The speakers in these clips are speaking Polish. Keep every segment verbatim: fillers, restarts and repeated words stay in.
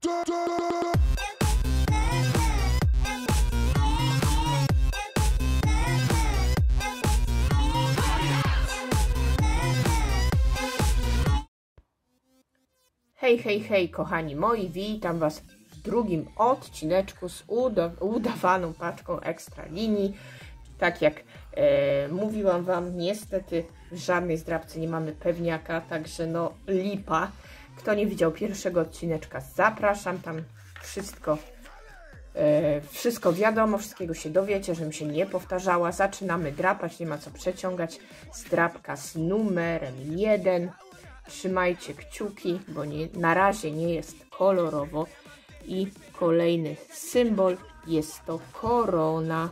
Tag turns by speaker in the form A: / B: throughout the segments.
A: Hej, hej, hej, kochani moi, witam Was w drugim odcineczku z uda udawaną paczką ekstra linii. Tak jak e, mówiłam Wam, niestety w żadnej zdrabce nie mamy pewniaka, także no lipa. Kto nie widział pierwszego odcineczka, zapraszam, tam wszystko, e, wszystko wiadomo, wszystkiego się dowiecie, żebym się nie powtarzała. Zaczynamy drapać, nie ma co przeciągać. Zdrabka z numerem jeden. Trzymajcie kciuki, bo nie, na razie nie jest kolorowo. I kolejny symbol jest to korona.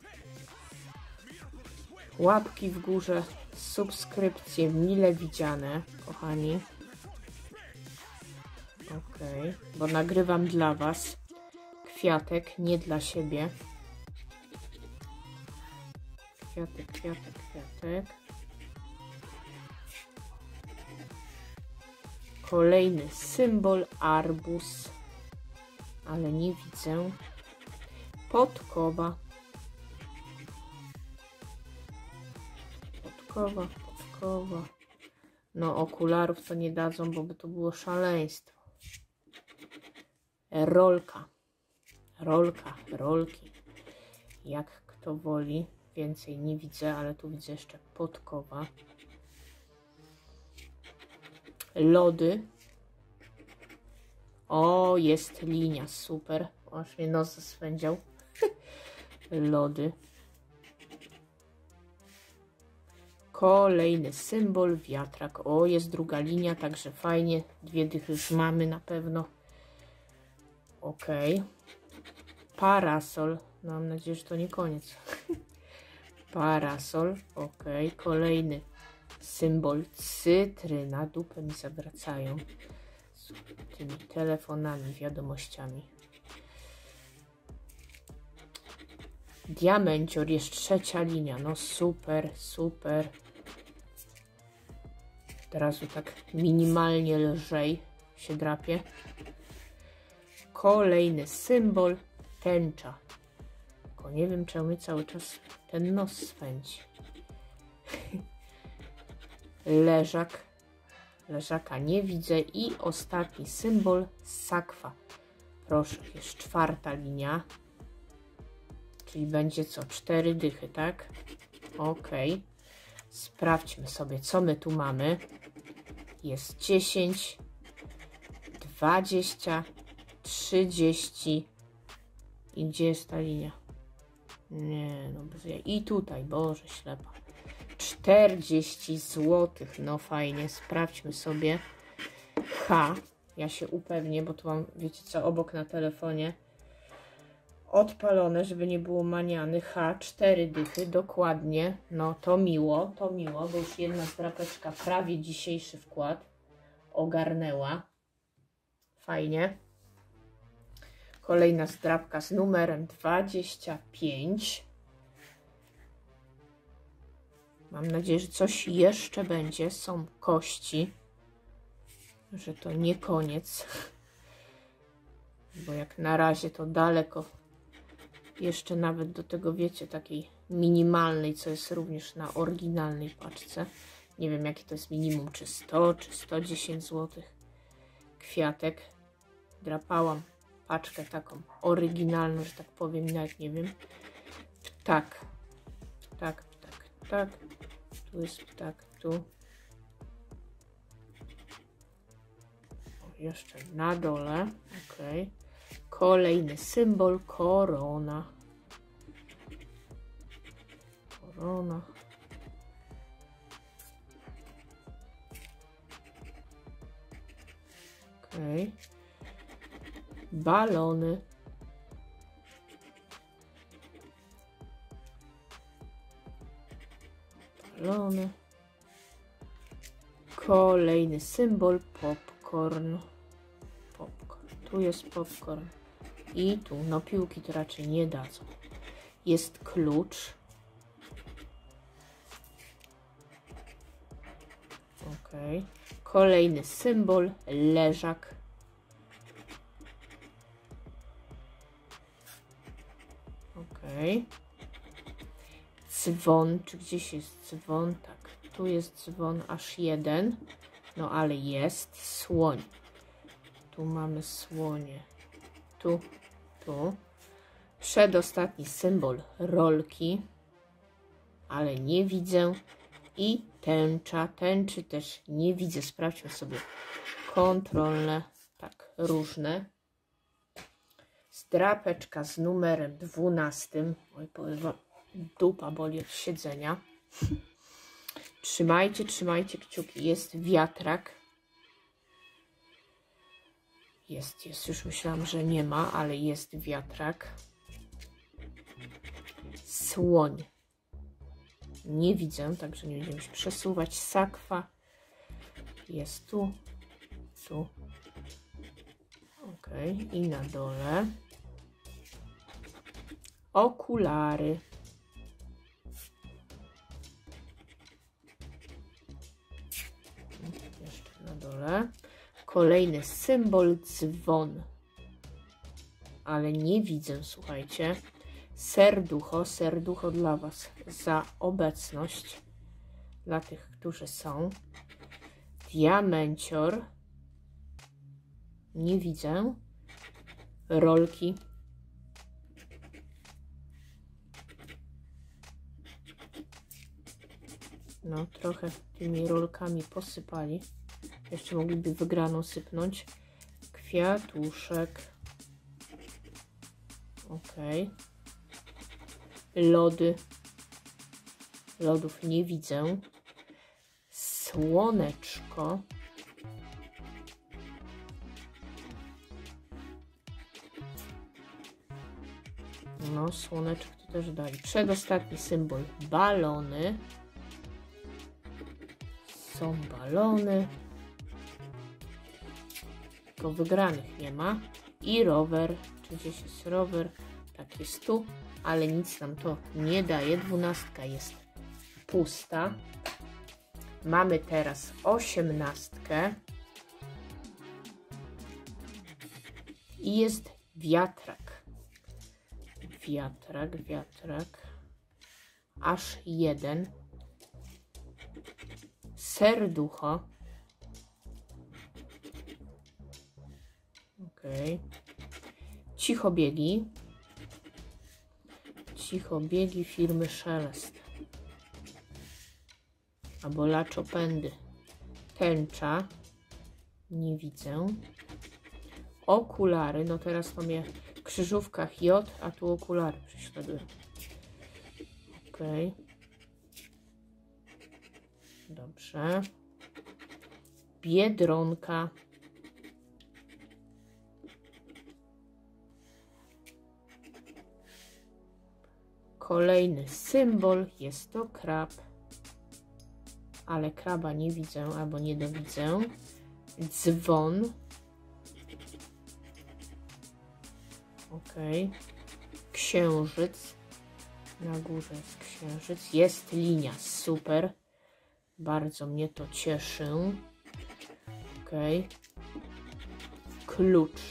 A: Łapki w górze, subskrypcje mile widziane, kochani. Ok, bo nagrywam dla Was. Kwiatek, nie dla siebie. Kwiatek, kwiatek, kwiatek. Kolejny symbol, arbuz, ale nie widzę. Podkowa. Podkowa, podkowa. No okularów to nie dadzą, bo by to było szaleństwo. Rolka. Rolka, rolki. Jak kto woli. Więcej nie widzę, ale tu widzę jeszcze podkowa. Lody. O, jest linia, super. Aż mnie nos zaswędział. Lody. Kolejny symbol, wiatrak. O, jest druga linia, także fajnie. Dwie dychy już mamy na pewno. Ok. Parasol. No, mam nadzieję, że to nie koniec. Parasol. Ok. Kolejny symbol, cytryna. Dupę mi zawracają z tymi telefonami, wiadomościami. Diamencior, jest trzecia linia. No super, super. Teraz tak minimalnie lżej się drapie. Kolejny symbol, tęcza. Tylko nie wiem, czemu mi cały czas ten nos swędzi. Leżak. Leżaka nie widzę. I ostatni symbol, sakwa. Proszę, jest czwarta linia. Czyli będzie co? Cztery dychy, tak? Ok. Sprawdźmy sobie, co my tu mamy. Jest dziesięć, dwadzieścia, trzydzieści. I gdzie jest ta linia? Nie, no bez jaj. I tutaj, Boże ślepa. czterdzieści złotych. No fajnie, sprawdźmy sobie. H. Ja się upewnię, bo tu mam, wiecie co, obok na telefonie odpalone, żeby nie było maniany. H. cztery dychy, dokładnie. No to miło, to miło, bo już jedna zdrapeczka prawie dzisiejszy wkład ogarnęła. Fajnie. Kolejna zdrapka z numerem dwadzieścia pięć. Mam nadzieję, że coś jeszcze będzie. Są kości. Że to nie koniec. Bo jak na razie to daleko. Jeszcze nawet do tego, wiecie, takiej minimalnej, co jest również na oryginalnej paczce. Nie wiem, jakie to jest minimum. Czy sto, czy sto dziesięć złotych. Kwiatek. Drapałam paczkę taką oryginalną, że tak powiem. Nawet nie wiem. Ptak. Ptak, ptak, ptak. Tu jest ptak, tu. O, jeszcze na dole. Ok. Kolejny symbol, korona. Korona. Ok. Balony. Balony. Kolejny symbol, popcorn. Popcorn. Tu jest popcorn. I tu, no piłki to raczej nie dadzą. Jest klucz. Ok. Kolejny symbol, leżak. Okej. Dzwon, czy gdzieś jest dzwon? Tak, tu jest dzwon aż jeden. No ale jest słoń. Tu mamy słonie. Tu, tu. Przedostatni symbol rolki, ale nie widzę. I tęcza. Tęczy też nie widzę. Sprawdźmy sobie kontrolne, tak, różne. Zdrapeczka z numerem dwunastym. Oj, powiem wam, dupa boli od siedzenia. Trzymajcie, trzymajcie kciuki. Jest wiatrak. Jest, jest. Już myślałam, że nie ma, ale jest wiatrak. Słoń. Nie widzę, także nie będziemy się przesuwać. Sakwa. Jest tu. Tu. Ok. I na dole. Okulary. Jeszcze na dole. Kolejny symbol dzwon. Ale nie widzę, słuchajcie. Serducho, serducho dla Was za obecność. Dla tych, którzy są. Diamencior. Nie widzę. Rolki. No, trochę tymi rolkami posypali. Jeszcze mogliby wygraną sypnąć. Kwiatuszek. Ok. Lody. Lodów nie widzę. Słoneczko. No, słoneczek to też dali. Przedostatni symbol. Balony. Są balony. Tylko wygranych nie ma. I rower. Czy gdzieś jest rower? Tak, jest tu. Ale nic nam to nie daje. Dwunastka jest pusta. Mamy teraz osiemnastkę. I jest wiatrak. Wiatrak, wiatrak. Aż jeden. Serducho. Ok. Cichobiegi. Cichobiegi firmy Szelest. Albo Laczopendy. Tęcza. Nie widzę. Okulary. No teraz to mnie w krzyżówkach J, a tu okulary prześladują. Ok. Dobrze. Biedronka. Kolejny symbol. Jest to krab. Ale kraba nie widzę, albo nie dowidzę. Dzwon. Ok. Księżyc. Na górze jest księżyc. Jest linia. Super. Bardzo mnie to cieszy. Ok. Klucz.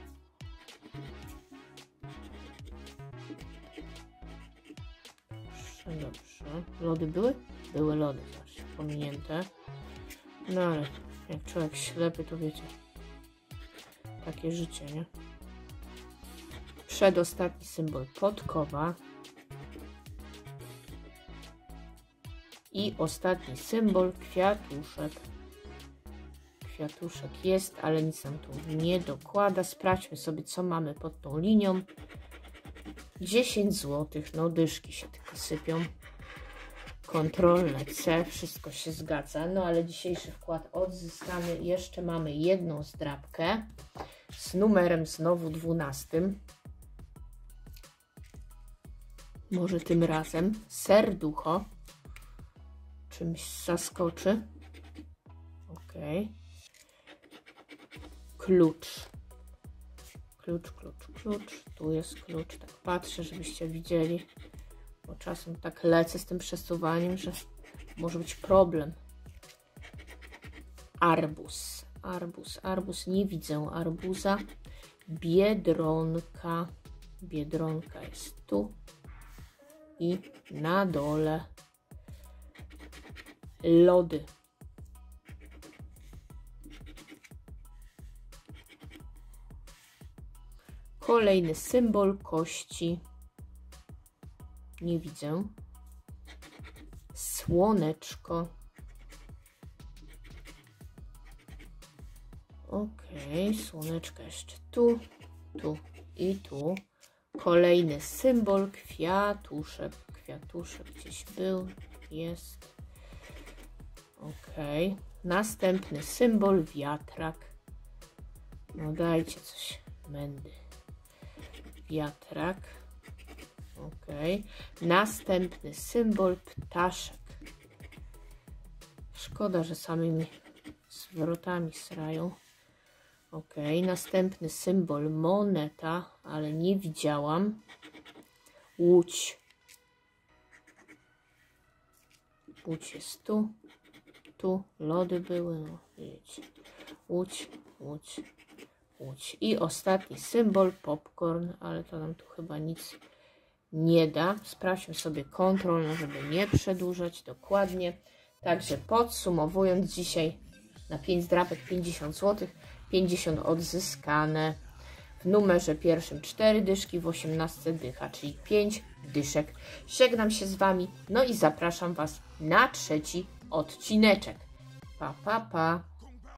A: Dobrze, dobrze. Lody były? Były lody. Zobaczcie, pominięte. No ale jak człowiek ślepy, to wiecie. Takie życie, nie? Przedostatni symbol. Podkowa. I ostatni symbol. Kwiatuszek. Kwiatuszek jest, ale nic nam tu nie dokłada. Sprawdźmy sobie, co mamy pod tą linią. dziesięć złotych. No dyszki się tylko sypią. Kontrolne C. Wszystko się zgadza. No ale dzisiejszy wkład odzyskamy. Jeszcze mamy jedną zdrabkę. Z numerem znowu dwunastym. Może tym razem serducho czymś zaskoczy. Ok. Klucz. Klucz, klucz, klucz. Tu jest klucz. Tak patrzę, żebyście widzieli. Bo czasem tak lecę z tym przesuwaniem, że może być problem. Arbuz. Arbuz. Arbuz. Nie widzę arbuza. Biedronka. Biedronka jest tu. i na dole lody. Kolejny symbol kości. Nie widzę. Słoneczko. Ok, słoneczko jeszcze tu, tu i tu. Kolejny symbol kwiatuszek. Kwiatuszek gdzieś był, jest. Ok, następny symbol wiatrak. No dajcie coś, mędy. Wiatrak. Ok, następny symbol ptaszek. Szkoda, że samymi zwrotami srają. Ok, następny symbol moneta, ale nie widziałam. Łódź. Łódź jest tu. Tu lody były, no wiecie. Łódź, łódź, łódź. I ostatni symbol popcorn, ale to nam tu chyba nic nie da. Sprawdźmy sobie kontrol, no żeby nie przedłużać dokładnie. Także podsumowując, dzisiaj na pięć zdrapek pięćdziesiąt złotych, pięćdziesiąt odzyskane. W numerze pierwszym cztery dyszki, w osiemnastce dycha, czyli pięć dyszek. Żegnam się z Wami, no i zapraszam Was na trzeci odcineczek. Pa, pa, pa.